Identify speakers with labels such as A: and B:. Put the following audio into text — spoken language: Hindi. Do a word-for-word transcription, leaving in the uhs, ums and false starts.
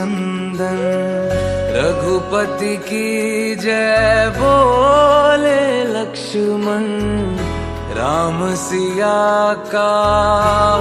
A: नंदन रघुपति की जय बोले लक्ष्मण राम सिया का।